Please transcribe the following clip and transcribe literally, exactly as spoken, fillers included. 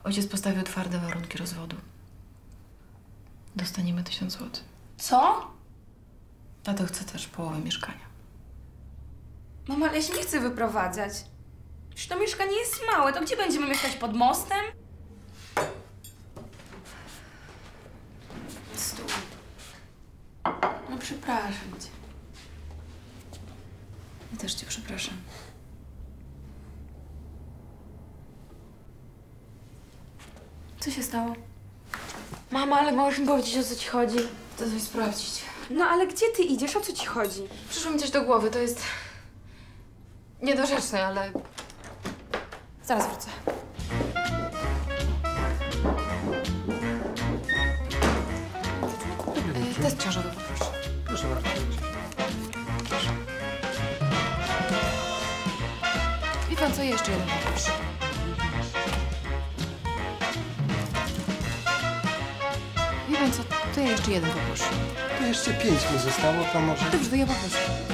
Ojciec postawił twarde warunki rozwodu. Dostaniemy tysiąc złotych. Co? Tato chce też połowę mieszkania. Mama, ale ja się nie chcę wyprowadzać. Przecież to mieszkanie jest małe, to gdzie będziemy mieszkać? Pod mostem? Stój. No przepraszam cię. Ja też cię przepraszam. Co się stało? Mama, ale możesz mi powiedzieć, o co ci chodzi? Chcę coś sprawdzić. No ale gdzie ty idziesz? O co ci chodzi? Przyszło mi coś do głowy, to jest niedorzeczne, ale zaraz wrócę. E, test ciążowy poproszę. Proszę bardzo. Wie pan co, jeszcze jeden poproszę. Wie pan co, to ja jeszcze jeden poproszę. To jeszcze pięć mi zostało, to może... Dobrze, to ja poproszę.